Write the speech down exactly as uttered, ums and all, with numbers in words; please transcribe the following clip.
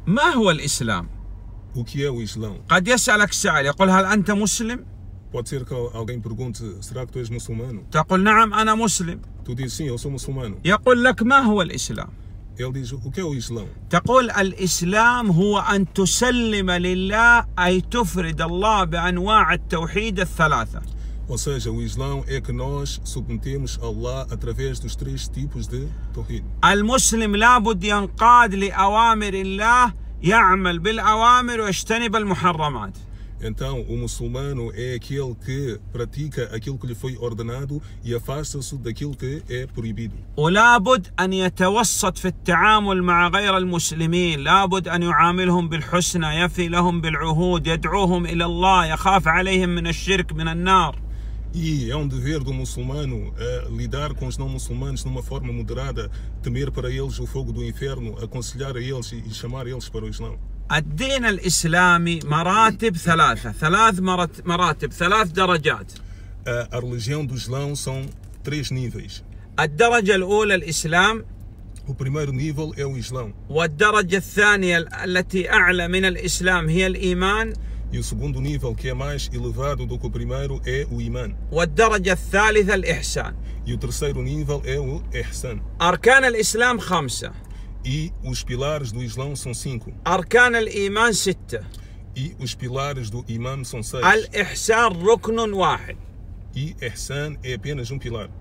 ما هو الإسلام؟ O que é o Islão? قد يسألك سائل يقول هل أنت مسلم؟ Pode ser que alguém pergunte, será que tu és muçulmano? تقول نعم أنا مسلم. Tu dizes sim, eu sou muçulmano. يقول لك ما هو الإسلام؟ Ele diz, o que é o Islão? تقول الإسلام هو أن تسلم لله أي تفرد الله بأنواع التوحيد الثلاثة. Ou seja, o Islão é que nós submetemos a Allah através dos três tipos de Tawhid. المسلم لابد ينقاد لأوامر الله يعمل بالأوامر ويجتنب المحرمات. Então, o muçulmano é aquele que pratica aquilo que lhe foi ordenado e afasta-se daquilo que é proibido. ولابد أن يتوسط في التعامل مع غير المسلمين، لابد أن يعاملهم بالحسنى، يفي لهم بالعهود، يدعوهم إلى الله، يخاف عليهم من الشرك من النار. E é um dever do muçulmano uh, lidar com os não muçulmanos de uma forma moderada, temer para eles o fogo do inferno, aconselhar a eles e chamar eles para o Islão. الدين الإسلامي مراتب ثلاثة، ثلاث مراتب، ثلاث درجات. A, a religião do Islão são três níveis. الدرجة الأولى الإسلام. O primeiro nível é o Islão. والدرجة الثانية التي أعلى من الإسلام هي الإيمان. E o segundo nível, que é mais elevado do que o primeiro, é o Iman. والدرجة الثالثة الإحسان. E o terceiro nível é o Ihsan. أركان الإسلام خمسة. E os pilares do Islão são cinco. أركان الإيمان ستة. E os pilares do Iman são seis. الإحسان ركن واحد. E Ihsan é apenas um pilar.